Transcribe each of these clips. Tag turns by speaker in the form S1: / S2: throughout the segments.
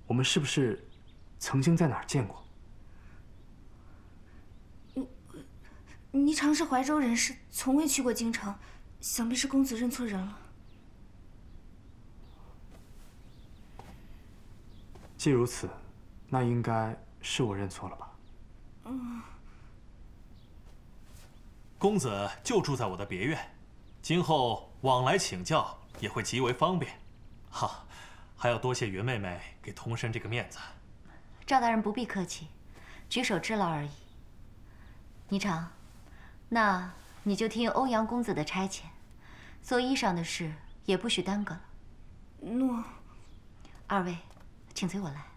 S1: 我们是不是曾经在哪儿见过？
S2: 霓裳是怀州人士，从未去过京城，想必是公子认错人了。
S1: 既如此，那应该是我认错了吧？
S3: 公子就住在我的别院，今后往来请教也会极为方便。哈，还要多谢袁妹妹给童生这个面子。
S4: 赵大人不必客气，举手之劳而已。霓裳，那你就听欧阳公子的差遣，做衣裳的事也不许耽搁了。
S2: 诺。
S4: 二位，请随我来。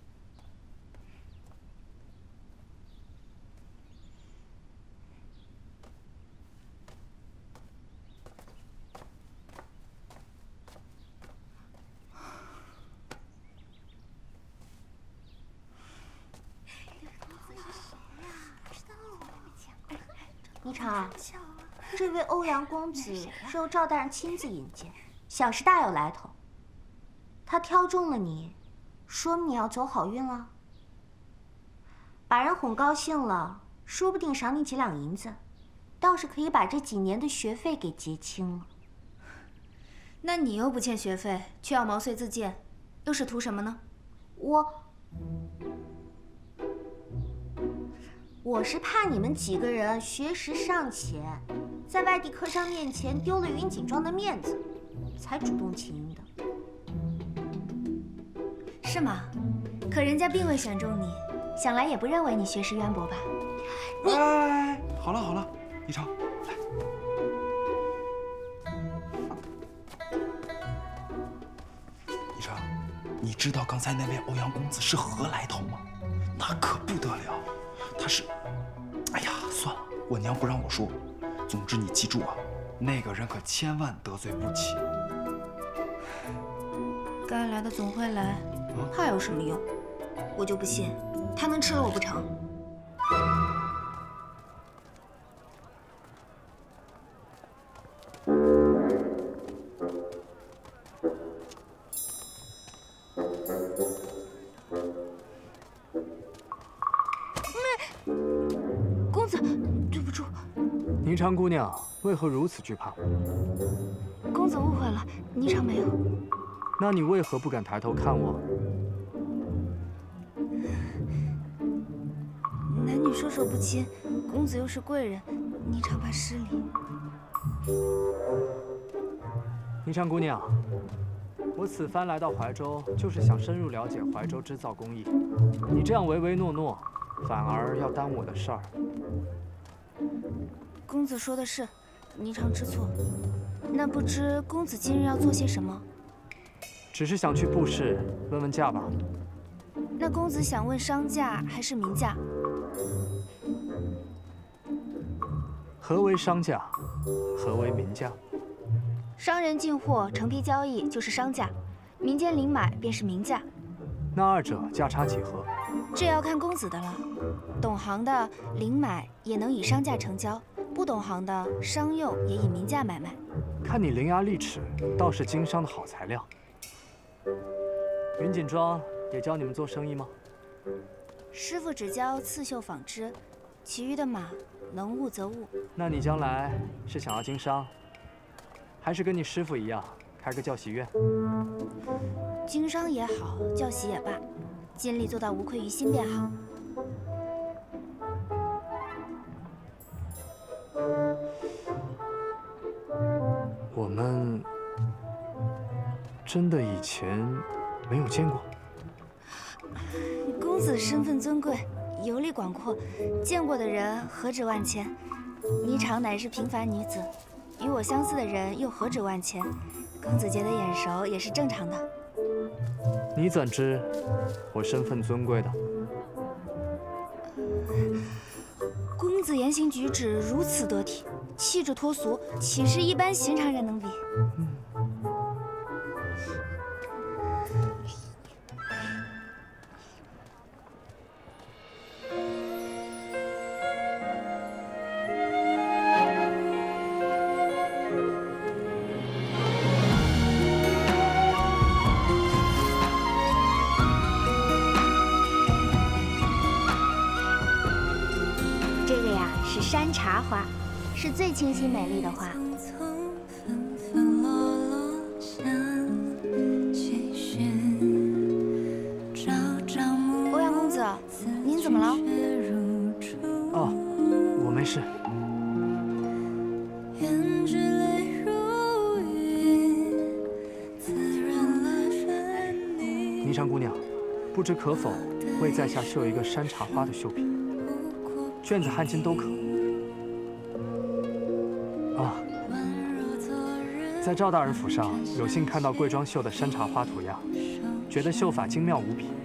S5: 霓裳，这位欧阳公子是由赵大人亲自引荐，想是大有来头。他挑中了你，说明你要走好运了。把人哄高兴了，说不定赏你几两银子，倒是可以把这几年的学费给结清了。
S2: 那你又不欠学费，却要毛遂自荐，又是图什么呢？
S5: 我是怕你们几个人学识尚浅，在外地客商面前丢了云锦庄的面子，才主动请缨的。
S2: 是吗？可人家并未选中你，
S4: 想来也不认为你学识渊博吧？
S6: 哎，好了好了，霓裳，来。霓裳，你知道刚才那位欧阳公子是何来头吗？那可不得了，他是……哎呀，算了，我娘不让我说。总之你记住啊，那个人可千万得罪不起。
S2: 该来的总会来，怕有什么用？我就不信他能吃了我不成。公子，对不住。
S1: 霓裳姑娘为何如此惧怕？
S2: 公子误会了，霓裳没有。
S1: 那你为何不敢抬头看我？
S2: 男女授受不亲，公子又是贵人，霓裳怕失礼。
S1: 霓裳姑娘，我此番来到怀州，就是想深入了解怀州织造工艺。你这样唯唯诺诺，反而要耽误我的事儿。
S2: 公子说的是，霓裳知错。那不知公子今日要做些什么？
S1: 只是想去布市问问价吧。
S2: 那公子想问商价还是民价？
S1: 何为商价？何为民价？
S2: 商人进货成批交易就是商价，民间零买便是民价。
S1: 那二者价差几何？
S2: 这要看公子的了。懂行的零买也能以商价成交，不懂行的商用也以民价买卖。
S1: 看你伶牙俐齿，倒是经商的好材料。云锦庄也教你们做生意吗？
S2: 师傅只教刺绣纺织，其余的码能悟则悟。
S1: 那你将来是想要经商，还是跟你师傅一样开个教习院？
S2: 经商也好，教习也罢，尽力做到无愧于心便好。
S1: 我们真的以前没有见过。
S2: 公子身份尊贵，游历广阔，见过的人何止万千。霓裳乃是平凡女子，与我相似的人又何止万千。公子觉得眼熟也是正常的。
S1: 你怎知我身份尊贵的？
S2: 公子言行举止如此得体，气质脱俗，岂是一般寻常人能比？
S5: 是最清新美丽的花。
S2: 欧阳公子，您怎么了？
S1: 哦，我没事。霓裳姑娘，不知可否为在下绣一个山茶花的绣品？绢子、汗巾都可。啊，在赵大人府上有幸看到贵庄绣的山茶花图样，觉得绣法精妙无比。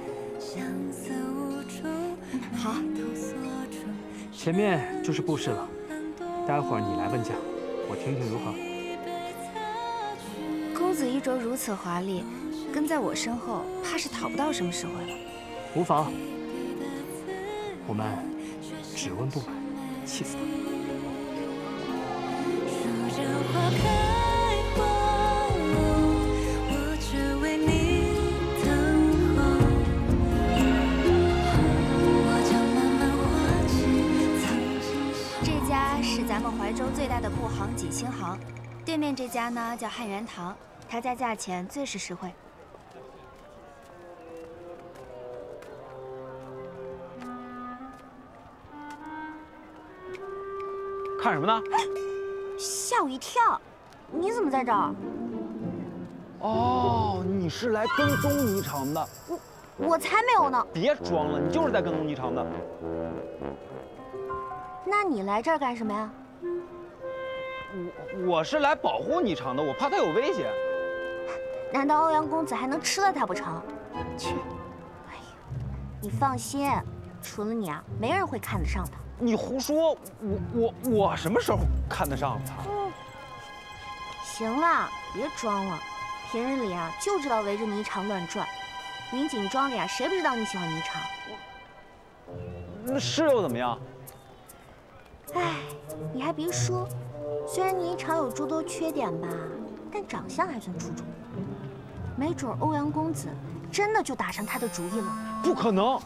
S2: 好，
S1: 前面就是布市了，待会儿你来问价，我听听如何？
S2: 公子衣着如此华丽，跟在我身后，怕是讨不到什么实惠了。
S1: 无妨，我们只问不买，气死他！
S2: 这家是咱们怀州最大的布行锦星行，对面这家呢叫汉元堂，他家价钱最是实惠。
S7: 看什么呢？
S5: 吓我一跳！你怎么在这儿？
S7: 哦，你是来跟踪霓裳的。
S5: 我才没有呢！
S7: 别装了，你就是在跟踪霓裳的。
S5: 那你来这儿干什么呀？
S7: 我是来保护霓裳的，我怕他有危险。
S5: 难道欧阳公子还能吃了他不成？
S7: 切！
S5: 哎呀，你放心，除了你啊，没人会看得上他。
S7: 你胡说！我什么时候看得上他？
S5: 行了，别装了。平日里啊，就知道围着霓裳乱转。云锦庄里啊，谁不知道你喜欢霓裳？
S7: 那是又怎么样？
S5: 哎，你还别说，虽然霓裳有诸多缺点吧，但长相还算出众。没准欧阳公子真的就打上他的主意了。
S7: 不可能！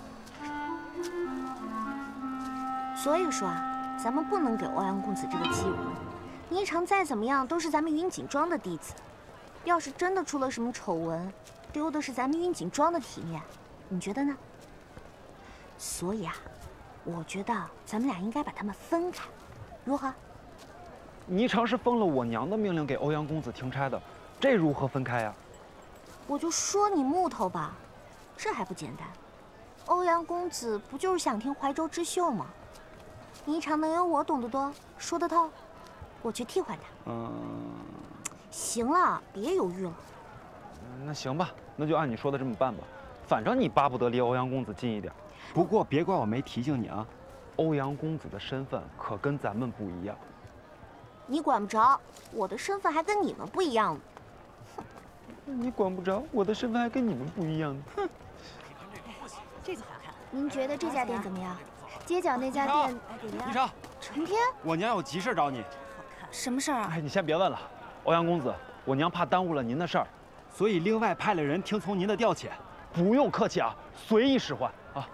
S5: 所以说啊，咱们不能给欧阳公子这个机会。霓裳再怎么样都是咱们云锦庄的弟子，要是真的出了什么丑闻，丢的是咱们云锦庄的体面，你觉得呢？所以啊，我觉得咱们俩应该把他们分开，如何？
S7: 霓裳是奉了我娘的命令给欧阳公子听差的，这如何分开呀？
S5: 我就说你木头吧，这还不简单？欧阳公子不就是想听怀州之绣吗？霓裳能有我懂得多，说得透，我去替换他。行了，别犹豫了。
S7: 那行吧，那就按你说的这么办吧。反正你巴不得离欧阳公子近一点。不过别怪我没提醒你啊，欧阳公子的身份可跟咱们不一样。
S5: 你管不着，我的身份还跟你们不一样呢。
S7: 你管不着，我的身份还跟你们不一样呢。哼。
S2: 这个好看。您觉得这家店怎么样？街角那家店
S7: 霓裳，
S2: 成天，
S7: 我娘有急事找你。
S2: 什么事儿啊？
S7: 哎，你先别问了，欧阳公子，我娘怕耽误了您的事儿，所以另外派了人听从您的调遣。不用客气啊，随意使唤啊。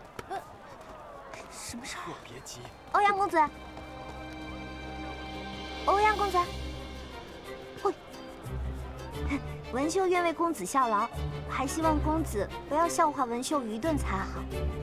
S2: 什么事儿？
S1: 别急。
S5: 欧阳公子，欧阳公子，会。文秀愿为公子效劳，还希望公子不要笑话文秀愚钝才好。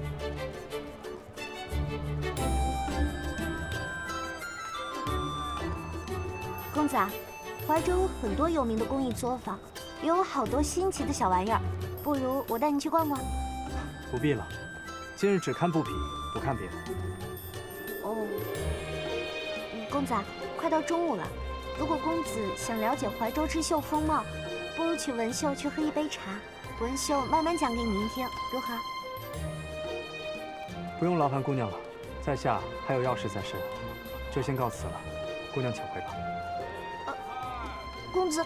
S5: 公子啊，怀州有很多有名的工艺作坊，也有好多新奇的小玩意儿，不如我带你去逛逛。
S1: 不必了，今日只看布匹，不看别的。
S5: 哦，公子啊，快到中午了，如果公子想了解怀州织绣风貌，不如请文秀去喝一杯茶，文秀慢慢讲给您听，如何？
S1: 不用劳烦姑娘了，在下还有要事在身，就先告辞了。姑娘请回吧。
S5: 公子，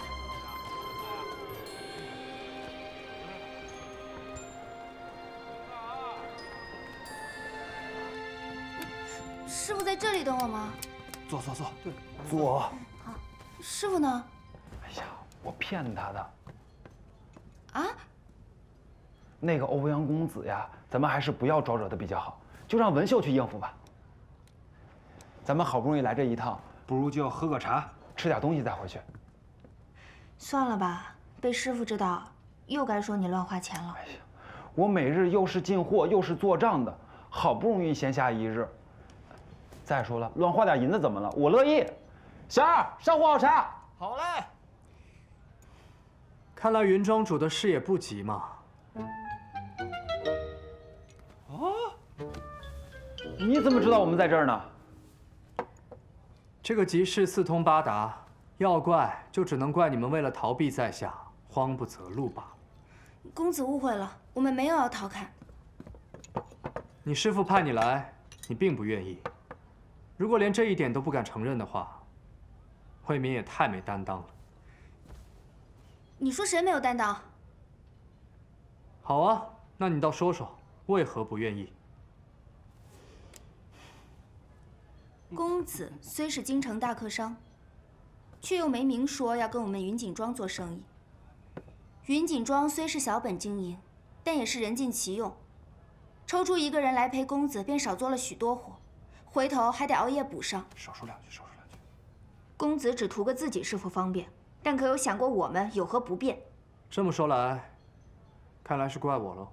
S2: 师傅在这里等我吗？
S7: 坐。对，坐。
S2: 好，师傅呢？
S7: 哎呀，我骗他的。
S2: 啊？
S7: 那个欧阳公子呀，咱们还是不要招惹他比较好，就让文秀去应付吧。 咱们好不容易来这一趟，不如就喝个茶，吃点东西再回去。
S2: 算了吧，被师傅知道，又该说你乱花钱了。
S7: 哎呀，我每日又是进货又是做账的，好不容易闲暇一日。再说了，乱花点银子怎么了？我乐意。小二，上壶好茶。
S1: 好嘞。看来云庄主的事也不急嘛。
S7: 你怎么知道我们在这儿呢？
S1: 这个集市四通八达，要怪就只能怪你们为了逃避在下，慌不择路罢了。
S2: 公子误会了，我们没有要逃开。
S1: 你师父派你来，你并不愿意。如果连这一点都不敢承认的话，未免也太没担当了。
S2: 你说谁没有担当？
S1: 好啊，那你倒说说，为何不愿意？
S2: 公子虽是京城大客商，却又没明说要跟我们云锦庄做生意。云锦庄虽是小本经营，但也是人尽其用。抽出一个人来陪公子，便少做了许多活，回头还得熬夜补上。
S6: 少说两句，少说两句。
S2: 公子只图个自己师傅方便，但可有想过我们有何不便？
S1: 这么说来，看来是怪我喽。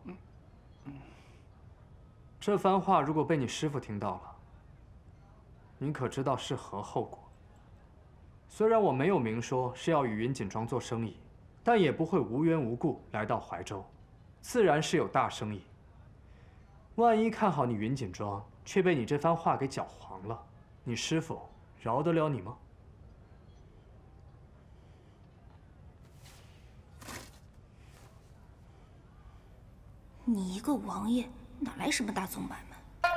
S1: 这番话如果被你师父听到了，你可知道是何后果？虽然我没有明说是要与云锦庄做生意，但也不会无缘无故来到怀州，自然是有大生意。万一看好你云锦庄，却被你这番话给搅黄了，你师父饶得了你吗？
S2: 你一个王爷，哪来什么大宗买卖？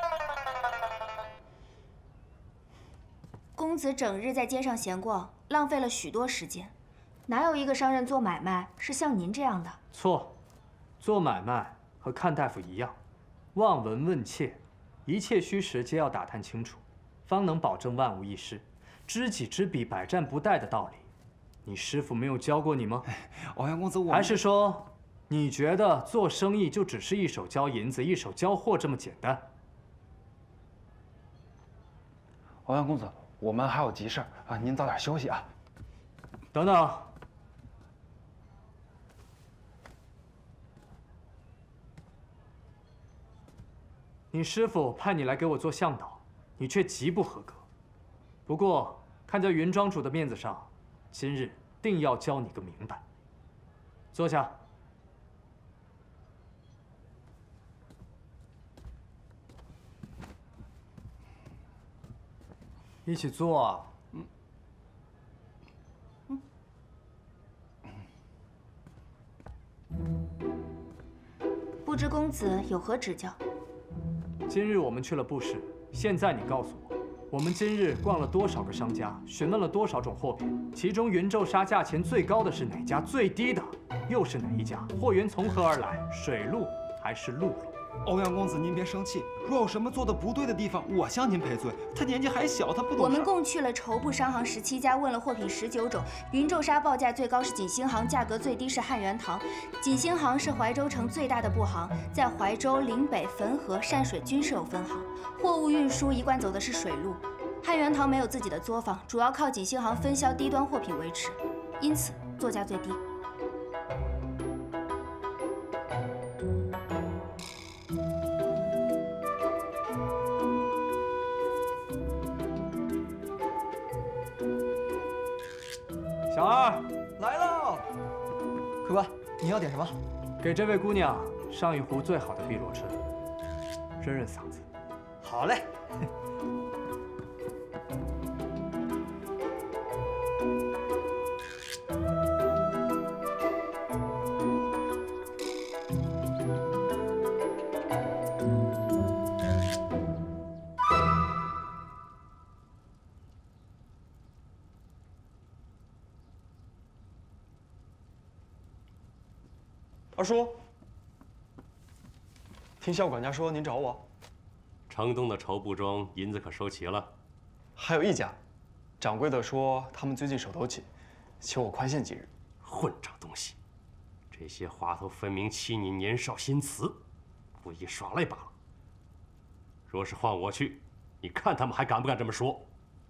S2: 公子整日在街上闲逛，浪费了许多时间。哪有一个商人做买卖是像您这样的？
S1: 错，做买卖和看大夫一样，望闻问切，一切虚实皆要打探清楚，方能保证万无一失。知己知彼，百战不殆的道理，你师父没有教过你吗？
S6: 欧阳公子，我
S1: 还是说，你觉得做生意就只是一手交银子，一手交货这么简单？
S7: 欧阳公子，我们还有急事啊，您早点休息啊。
S1: 等等。你师父派你来给我做向导，你却极不合格。不过看在云庄主的面子上，今日定要教你个明白。坐下。一起坐啊。
S2: 不知公子有何指教？
S1: 今日我们去了布市，现在你告诉我，我们今日逛了多少个商家，询问了多少种货品，其中云皱纱价钱最高的是哪家，最低的又是哪一家？货源从何而来？水路还是陆路？
S6: 欧阳公子，您别生气，若有什么做的不对的地方，我向您赔罪。他年纪还小，他不懂事。
S2: 我们共去了绸布商行17家，问了货品19种。云皱纱报价最高是锦星行，价格最低是汉元堂。锦星行是怀州城最大的布行，在怀州、临北、汾河、善水均是有分行。货物运输一贯走的是水路。汉元堂没有自己的作坊，主要靠锦星行分销低端货品维持，因此作价最低。
S1: 小二
S8: 来喽，客官，你要点什么？
S1: 给这位姑娘上一壶最好的碧螺春，润润嗓子。
S8: 好嘞。
S9: 二叔，听校管家说您找我，
S10: 城东的绸布庄银子可收齐了？
S9: 还有一家，掌柜的说他们最近手头紧，求我宽限几日。
S10: 混账东西！这些话头分明欺你年少心慈，故意耍赖罢了。若是换我去， 你看他们还敢不敢这么说？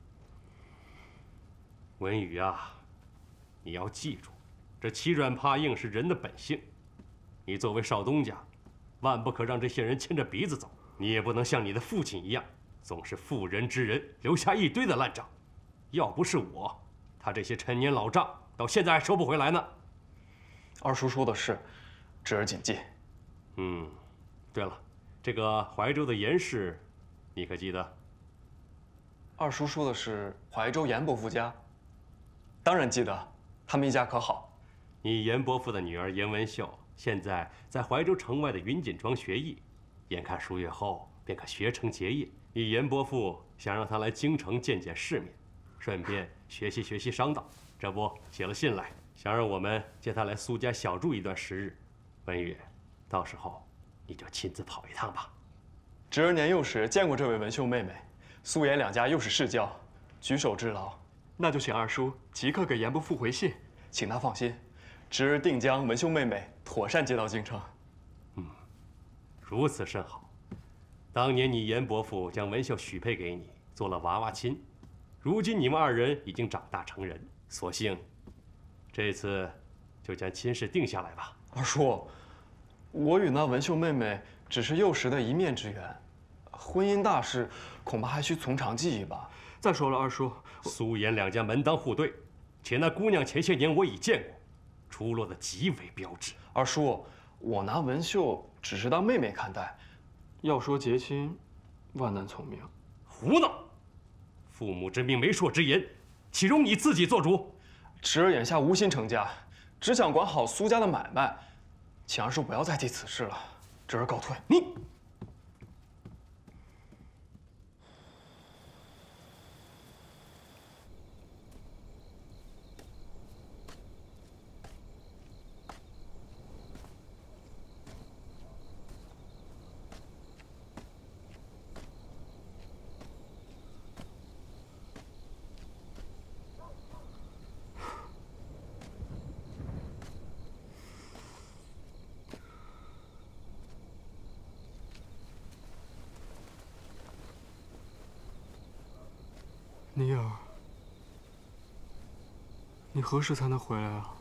S10: 文宇啊，你要记住，这欺软怕硬是人的本性。你作为少东家，万不可让这些人牵着鼻子走。你也不能像你的父亲一样，总是妇人之仁，留下一堆的烂账。要不是我，他这些陈年老账到现在还收不回来呢。
S9: 二叔说的是，侄儿谨记。
S10: 对了，这个怀州的严氏，你可记得？
S9: 二叔说的是怀州严伯父家，当然记得，他们一家可好？
S10: 你严伯父的女儿严文秀，现在在怀州城外的云锦庄学艺，眼看数月后便可学成结业。你严伯父想让她来京城见见世面，顺便学习学习商道，这不写了信来，想让我们接她来苏家小住一段时日。文宇，到时候你就亲自跑一趟吧。
S9: 侄儿年幼时见过这位文秀妹妹，苏严两家又是世交，举手之劳，那就请二叔即刻给严伯父回信，请他放心，侄儿定将文秀妹妹妥善接到京城。
S10: 如此甚好。当年你严伯父将文秀许配给你，做了娃娃亲，如今你们二人已经长大成人，索性这次就将亲事定下来吧。
S9: 二叔，我与那文秀妹妹只是幼时的一面之缘，婚姻大事恐怕还需从长计议吧。再说了，二叔，
S10: 苏严两家门当户对，且那姑娘前些年我已见过，出落得极为标致。
S9: 二叔，我拿文秀只是当妹妹看待，要说结亲，万难从命。
S10: 胡闹！父母之命，媒妁之言，岂容你自己做主？
S9: 侄儿眼下无心成家，只想管好苏家的买卖，请二叔不要再提此事了。侄儿告退。
S10: 你。
S9: 尼尔，你何时才能回来啊？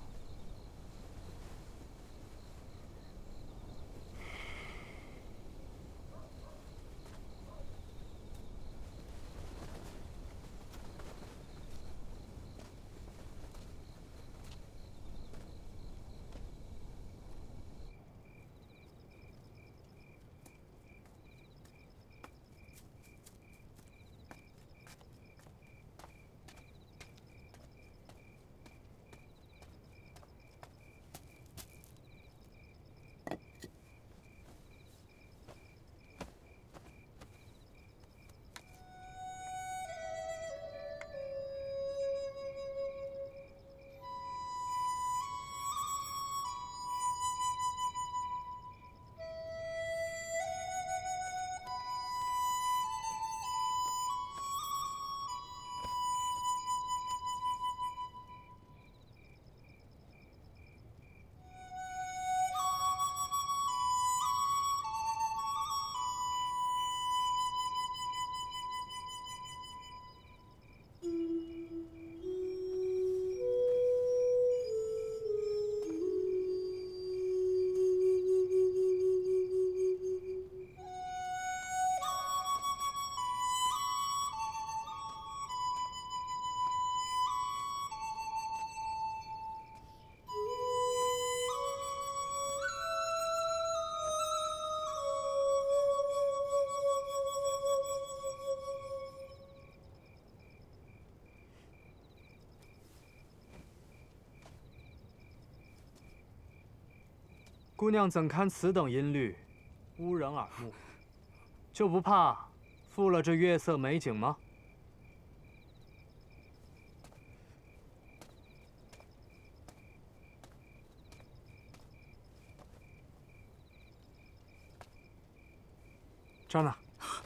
S1: 姑娘怎堪此等音律，污人耳目？就不怕负了这月色美景吗？这儿呢。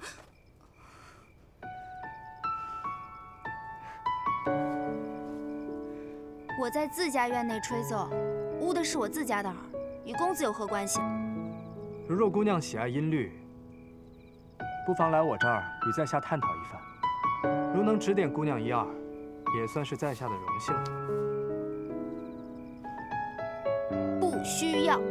S2: 我在自家院内吹奏，污的是我自家的耳。 与公子有何关系？
S1: 如若姑娘喜爱音律， 不妨来我这儿与在下探讨一番。如能指点姑娘一二，也算是在下的荣幸了。
S2: 不需要。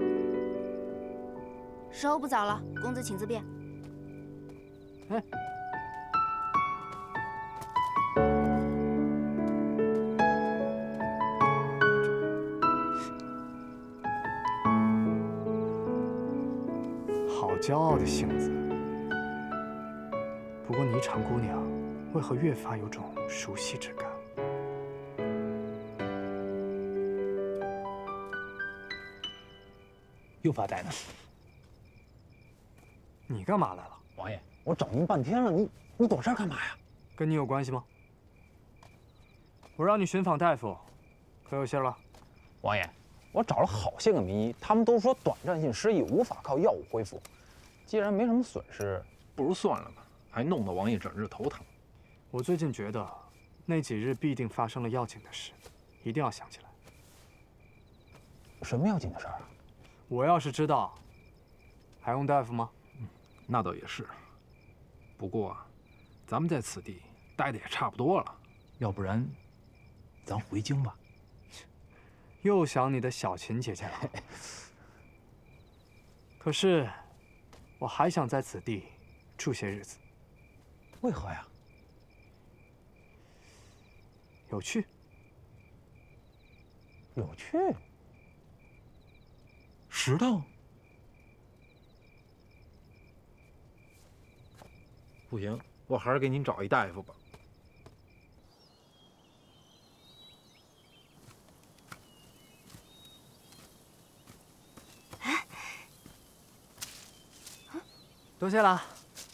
S2: 时候不早了，公子请自便。
S1: 哎。 好骄傲的性子。不过霓裳姑娘为何越发有种熟悉之感？
S11: 又发呆呢？
S1: 你干嘛来了？
S11: 王爷，我找您半天了，你躲这儿干嘛呀？
S1: 跟你有关系吗？我让你寻访大夫，可有信了？
S11: 王爷，我找了好些个名医，他们都说短暂性失忆，无法靠药物恢复。既然没什么损失，不如算了吧，还弄得王爷整日头疼。
S1: 我最近觉得，那几日必定发生了要紧的事，一定要想起来。
S11: 什么要紧的事儿啊？
S1: 我要是知道，还用大夫吗？
S11: 那倒也是。不过，咱们在此地待的也差不多了，要不然，咱回京吧。
S1: 又想你的小琴姐姐了。可是，我还想在此地住些日子。
S11: 为何呀？
S1: 有趣。
S11: 有趣。
S6: 石头。
S11: 不行，我还是给您找一大夫吧。
S1: 多谢了。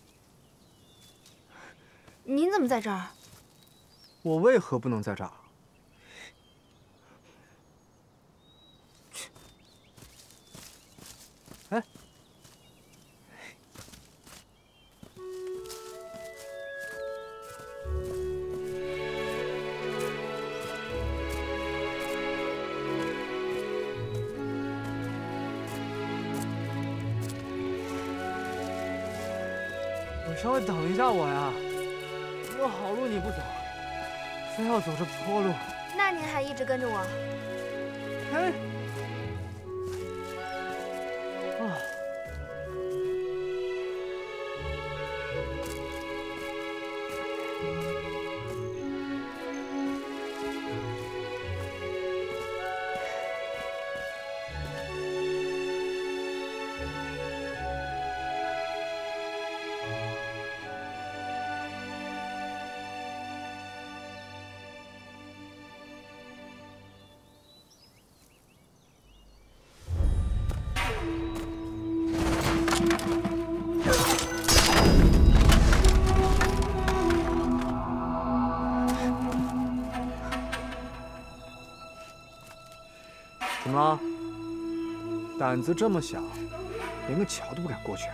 S2: 您怎么在这儿？
S1: 我为何不能在这儿？哎。 稍微等一下我呀，我好路你不走，非要走这坡路。
S2: 那您还一直跟着我？
S1: 哎，啊，怎么了？胆子这么小，连个桥都不敢过去啊？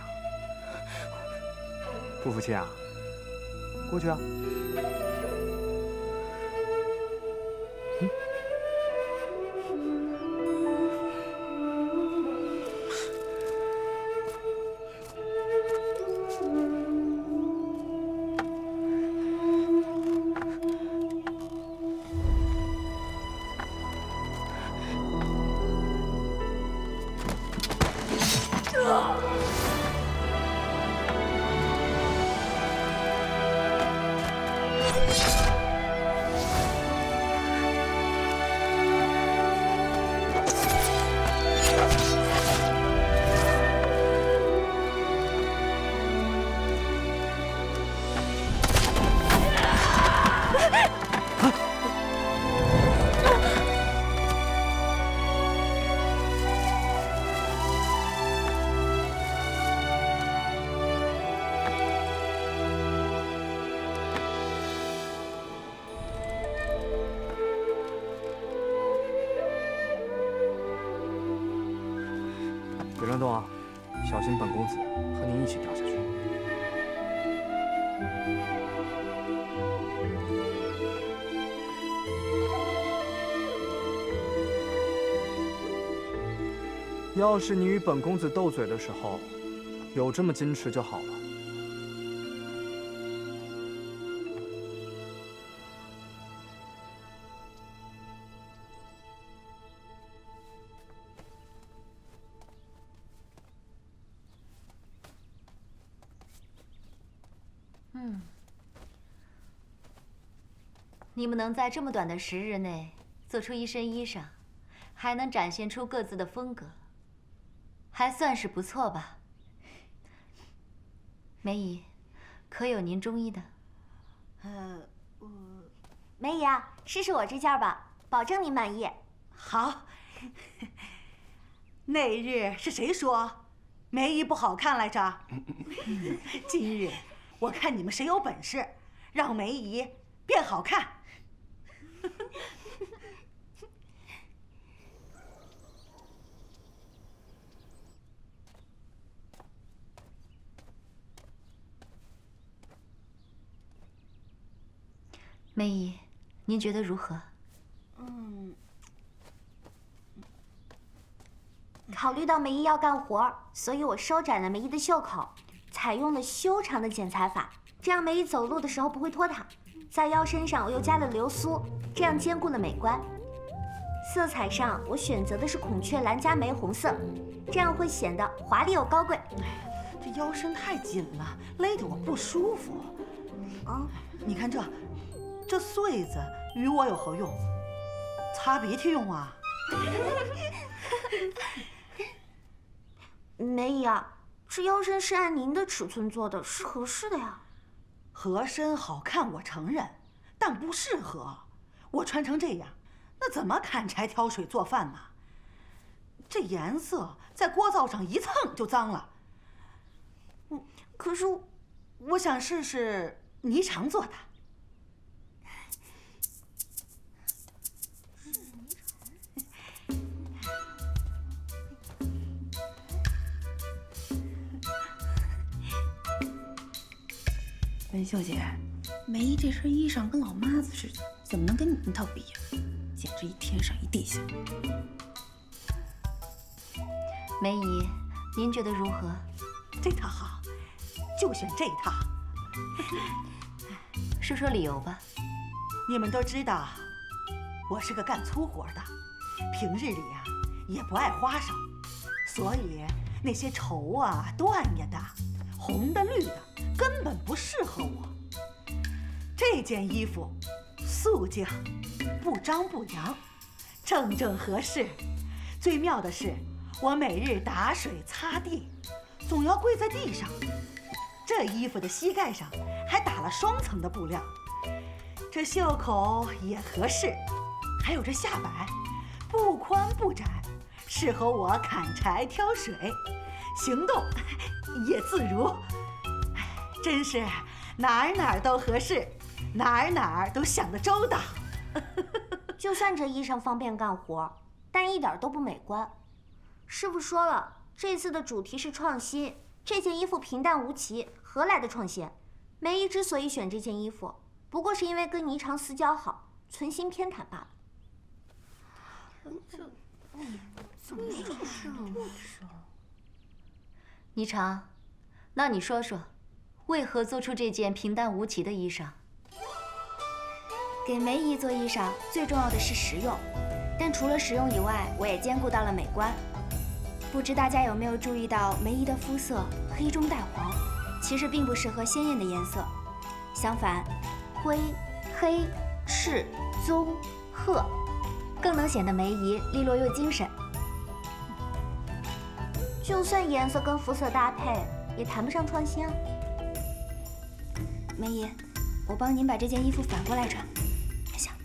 S1: 不服气啊？过去啊！别乱动啊，小心本公子和您一起掉下去。要是你与本公子斗嘴的时候，有这么矜持就好了。
S4: 你们能在这么短的时日内做出一身衣裳，还能展现出各自的风格，还算是不错吧。梅姨，可有您中意的？
S5: 梅姨啊，试试我这件吧，保证您满意。
S12: 好。那日是谁说梅姨不好看来着？今日我看你们谁有本事，让梅姨变好看。
S4: 梅姨，您觉得如何？
S5: 考虑到梅姨要干活，所以我收窄了梅姨的袖口，采用了修长的剪裁法，这样梅姨走路的时候不会拖沓。在腰身上我又加了流苏，这样兼顾了美观。色彩上我选择的是孔雀蓝加玫红色，这样会显得华丽又高贵。
S12: 这腰身太紧了，勒得我不舒服。你看这穗子与我有何用？擦鼻涕用啊！
S5: 梅姨啊，这腰身是按您的尺寸做的，是合适的呀。
S12: 合身好看我承认，但不适合。我穿成这样，那怎么砍柴挑水做饭呢？这颜色在锅灶上一蹭就脏了。可是我想试试霓裳做的。
S13: 文秀姐，梅姨这身衣裳跟老妈子似的，怎么能跟你那套比呀？简直一天上一地下。
S4: 梅姨，您觉得如何？
S12: 这套好，就选这套。
S4: 说说理由吧。
S12: 你们都知道，我是个干粗活的，平日里呀也不爱花哨，所以那些绸啊、缎呀的、红的、绿的，根本不适合我。这件衣服素净，不张不扬，正正合适。最妙的是，我每日打水擦地，总要跪在地上。这衣服的膝盖上还打了双层的布料，这袖口也合适，还有这下摆，不宽不窄，适合我砍柴挑水，行动也自如。真是哪儿都合适，哪儿都想得周到。
S5: 就算这衣裳方便干活，但一点都不美观。师傅说了，这次的主题是创新，这件衣服平淡无奇，何来的创新？梅姨之所以选这件衣服，不过是因为跟霓裳私交好，存心偏袒罢了。
S4: 怎么这么说？霓裳，那你说说，为何做出这件平淡无奇的衣裳？
S2: 给梅姨做衣裳，最重要的是实用，但除了实用以外，我也兼顾到了美观。不知大家有没有注意到，梅姨的肤色黑中带黄，其实并不适合鲜艳的颜色。相反，灰、黑、赤、棕、褐，更能显得梅姨利落又精神。
S5: 就算颜色跟肤色搭配，也谈不上创新啊。
S2: 梅姨，我帮您把这件衣服反过来穿。看下，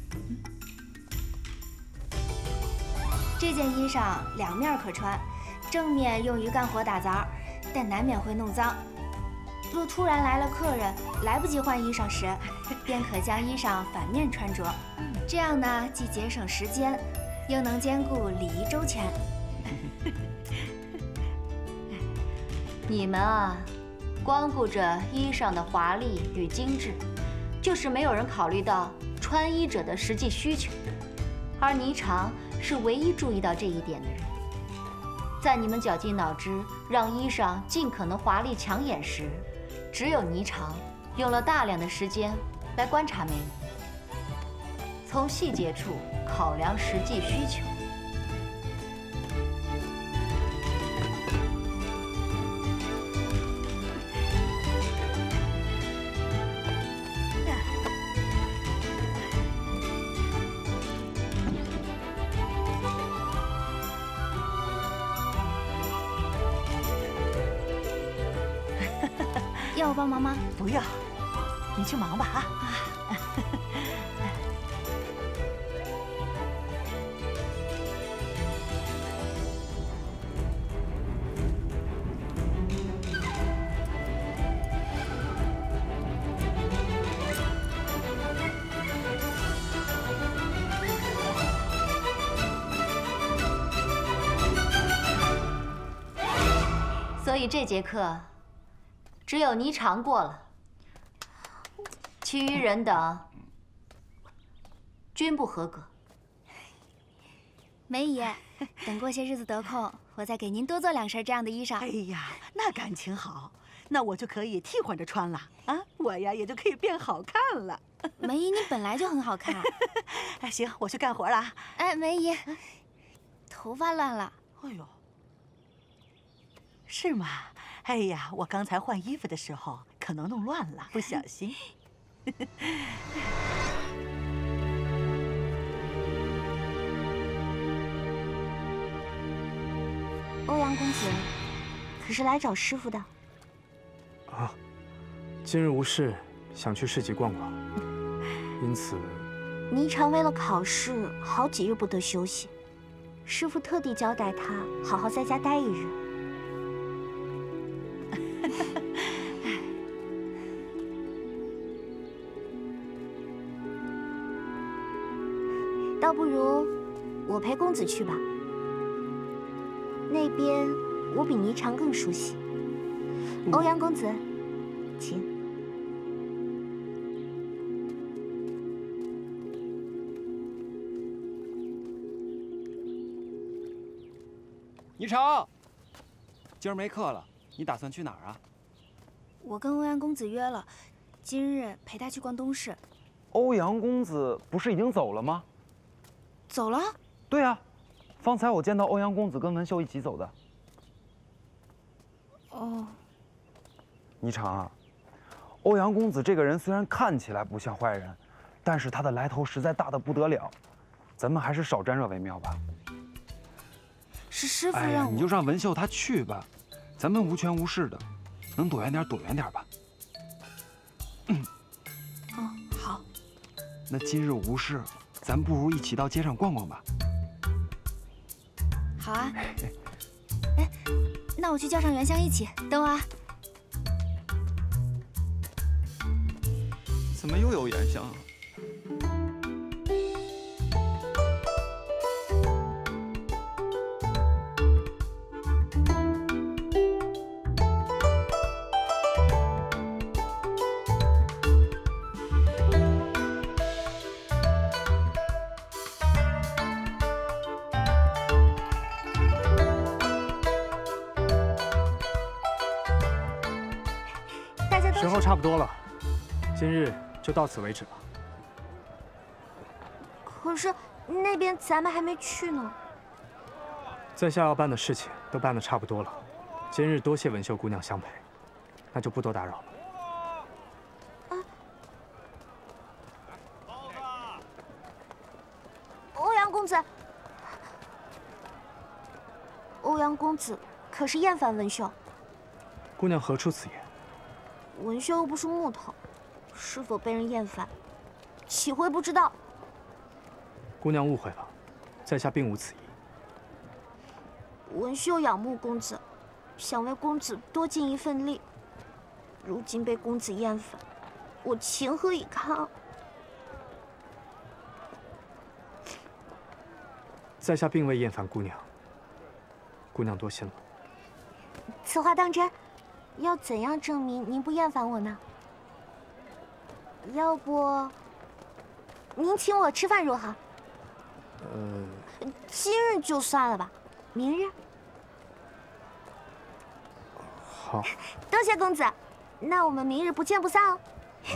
S2: 这件衣裳两面可穿，正面用于干活打杂，但难免会弄脏。若突然来了客人，来不及换衣裳时，便可将衣裳反面穿着，这样呢，既节省时间，又能兼顾礼仪周全。
S4: 你们啊，光顾着衣裳的华丽与精致，就是没有人考虑到穿衣者的实际需求。而霓裳是唯一注意到这一点的人。在你们绞尽脑汁让衣裳尽可能华丽抢眼时，只有霓裳用了大量的时间来观察梅姨，从细节处考量实际需求。
S2: 要我帮忙吗？
S12: 不要，你去忙吧啊。
S4: 所以这节课只有霓裳过了，其余人等均不合格。
S2: 梅姨，等过些日子得空，我再给您多做2身这样的衣裳。
S12: 哎呀，那感情好，那我就可以替换着穿了啊！我呀也就可以变好看了。
S2: 梅姨，你本来就很好看。
S12: 哎，行，我去干活了。
S2: 哎，梅姨，头发乱了。
S12: 哎呦。 是吗？哎呀，我刚才换衣服的时候可能弄乱了，不小心。
S5: 欧阳公子，可是来找师傅的？
S1: 啊，今日无事，想去市集逛逛，因此。
S5: 霓裳为了考试，好几日不得休息，师傅特地交代他好好在家待1日。 倒不如我陪公子去吧，那边我比霓裳更熟悉。欧阳公子，请。
S7: 霓裳，今儿没课了，你打算去哪儿啊？
S2: 我跟欧阳公子约了，今日陪他去逛东市。
S7: 欧阳公子不是已经走了吗？
S2: 走了？
S7: 对啊，方才我见到欧阳公子跟文秀一起走的。
S2: 哦，
S7: 霓裳啊，欧阳公子这个人虽然看起来不像坏人，但是他的来头实在大得不得了，咱们还是少沾惹为妙吧。
S2: 是师傅让我，
S7: 你就让文秀她去吧，咱们无权无势的，能躲远点躲远点吧。
S2: 哦，好。
S7: 那今日无事。 咱不如一起到街上逛逛吧。
S2: 好啊。哎，那我去叫上袁香一起，等我啊。
S6: 怎么又有袁香啊？
S1: 时候差不多了，今日就到此为止吧。
S5: 可是那边咱们还没去呢。
S1: 在下要办的事情都办得差不多了，今日多谢文秀姑娘相陪，那就不多打扰了。
S5: 欧阳公子，欧阳公子可是厌烦文秀？
S1: 姑娘何出此言？
S5: 文秀又不是木头，是否被人厌烦，岂会不知道？
S1: 姑娘误会了，在下并无此意。
S5: 文秀仰慕公子，想为公子多尽一份力，如今被公子厌烦，我情何以堪？
S1: 在下并未厌烦姑娘，姑娘多心了。
S5: 此话当真？ 要怎样证明您不厌烦我呢？要不，您请我吃饭如何？今日就算了吧，明日。
S1: 好。
S5: 多谢公子，那我们明日不见不散哦。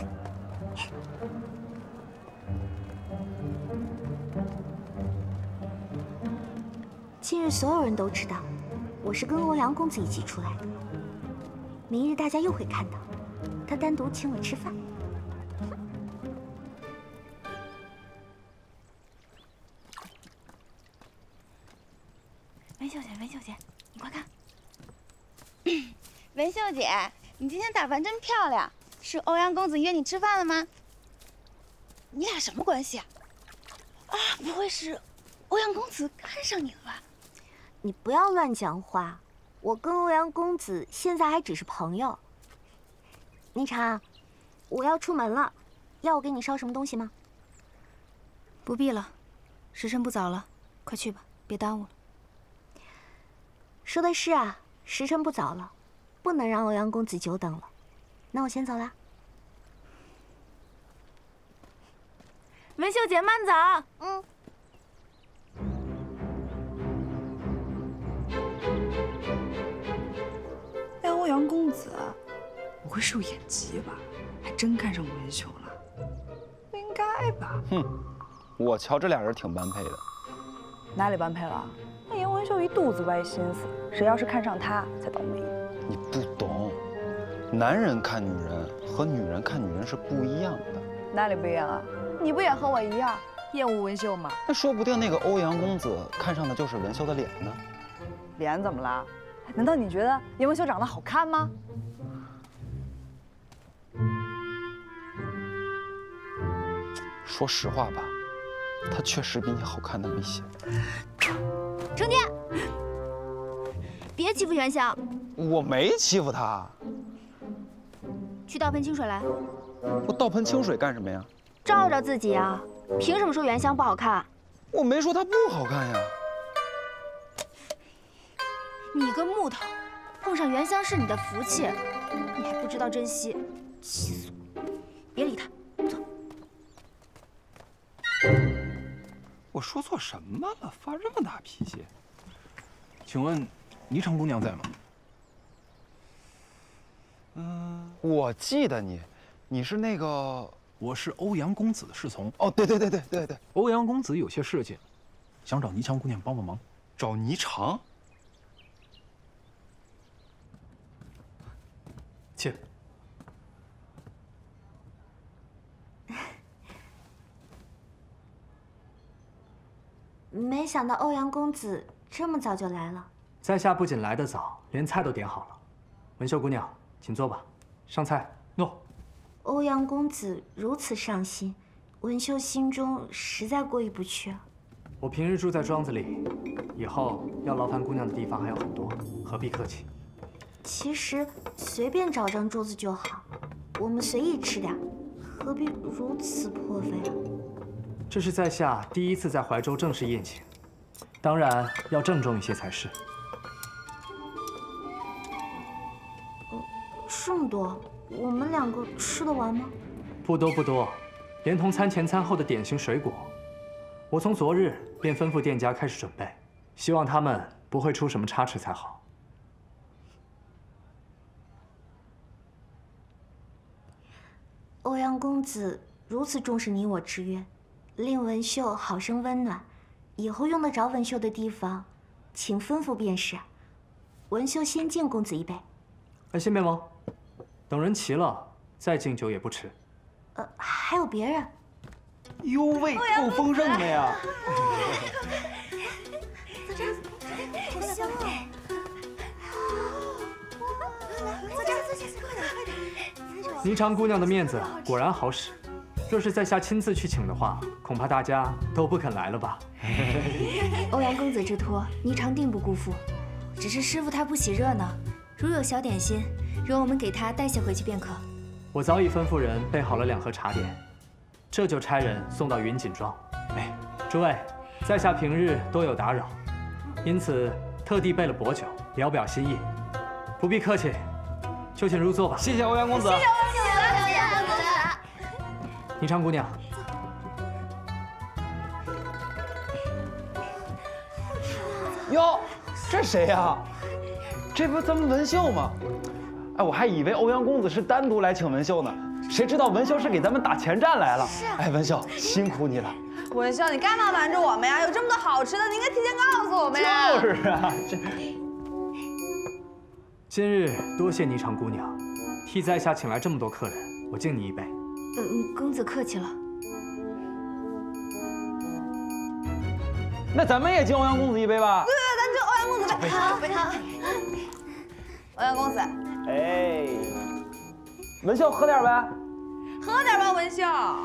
S5: 今日所有人都知道，我是跟欧阳公子一起出来的。 明日大家又会看到，他单独请我吃饭。
S2: 文秀姐，文秀姐，你快看，文秀姐， 你今天打扮真漂亮，是欧阳公子约你吃饭了吗？你俩什么关系啊？啊，不会是欧阳公子看上你了吧？
S5: 你不要乱讲话，我跟欧阳公子现在还只是朋友。霓裳，我要出门了，要我给你烧什么东西吗？
S2: 不必了，时辰不早了，快去吧，别耽误了。
S5: 说的是啊，时辰不早了，不能让欧阳公子久等了。那我先走了。
S2: 文秀姐慢走。
S5: 嗯。
S13: 哎，欧阳公子，不会是有眼疾吧？还真看上文秀了？不应该吧？
S7: 哼，我瞧这俩人挺般配的。
S14: 哪里般配了？那严文秀一肚子歪心思，谁要是看上他才倒霉。
S7: 你不懂，男人看女人和女人看女人是不一样的。
S14: 哪里不一样啊？你不也和我一样厌恶文秀吗？
S7: 那说不定那个欧阳公子看上的就是文秀的脸呢。
S14: 脸怎么了？难道你觉得严文秀长得好看吗？
S7: 说实话吧，她确实比你好看那么一些。
S2: 程天，别欺负元宵。
S7: 我没欺负她。
S2: 去倒盆清水来。
S7: 我倒盆清水干什么呀？
S2: 照照自己啊！凭什么说原香不好看？
S7: 我没说它不好看呀。
S2: 你个木头，碰上原香是你的福气，你还不知道珍惜，气死我！别理他，走。
S6: 我说错什么了？发这么大脾气？请问霓裳姑娘在吗？
S7: 我记得你，你是那个。
S6: 我是欧阳公子的侍从。
S7: 哦，对，
S6: 欧阳公子有些事情，想找霓裳姑娘帮帮忙。
S7: 找霓裳？
S1: 请。
S5: 没想到欧阳公子这么早就来了。
S1: 在下不仅来得早，连菜都点好了。文秀姑娘，请坐吧。上菜。诺。
S5: 欧阳公子如此上心，文秀心中实在过意不去。
S1: 我平日住在庄子里，以后要劳烦姑娘的地方还有很多，何必客气？
S5: 其实随便找张桌子就好，我们随意吃点，何必如此破费啊？
S1: 这是在下第一次在怀州正式宴请，当然要郑重一些才是。
S5: 这么多，我们两个吃得完吗？
S1: 不多不多，连同餐前餐后的点心水果，我从昨日便吩咐店家开始准备，希望他们不会出什么差池才好。
S5: 欧阳公子如此重视你我之约，令文秀好生温暖，以后用得着文秀的地方，请吩咐便是。文秀先敬公子一杯。
S1: 哎，先别忙，等人齐了再敬酒也不迟。
S5: 还有别人。
S7: 哟喂，够丰盛的呀！
S5: 坐这儿，好香啊！坐这儿，坐下，快点！
S1: 霓裳姑娘的面子果然好使，若是在下亲自去请的话，恐怕大家都不肯来了吧？
S2: 欧阳公子之托，霓裳定不辜负。只是师傅他不喜热闹，如有小点心，容我们给他带些回去便可。
S1: 我早已吩咐人备好了2盒茶点，这就差人送到云锦庄。哎，诸位，在下平日多有打扰，因此特地备了薄酒，聊表心意。不必客气，就请入座吧。
S7: 谢谢欧阳公子。
S2: 谢谢欧阳公子。
S1: 霓裳姑娘。
S7: 哟，这谁呀？这不咱们文秀吗？哎，我还以为欧阳公子是单独来请文秀呢，谁知道文秀是给咱们打前站来了。哎，文秀辛苦你了。
S14: 文秀，你干嘛瞒着我们呀？有这么多好吃的，你应该提前告诉我们呀。
S7: 就是啊，
S1: 今日多谢霓裳姑娘，替在下请来这么多客人，我敬你一杯。
S2: 公子客气了。
S7: 那咱们也敬欧阳公子一杯吧。
S14: 对，咱敬欧阳公子杯。
S2: 好。
S14: 欧阳公子。
S7: 哎，文秀喝点呗。
S14: 喝点吧，文秀。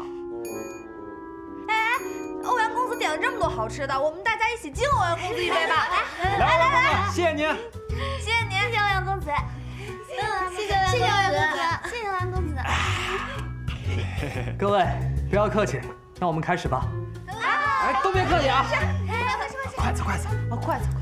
S14: 哎，欧阳公子点了这么多好吃的，我们大家一起敬欧阳公子一杯吧！
S7: 来，谢谢您，
S14: 谢谢您，
S2: 谢谢欧阳公子，谢谢欧阳公子，谢谢欧阳公子，谢谢欧阳公子。
S1: 各位不要客气，那我们开始吧。
S7: 哎，都别客气啊！
S2: 快走，
S7: 筷子，
S14: 快走！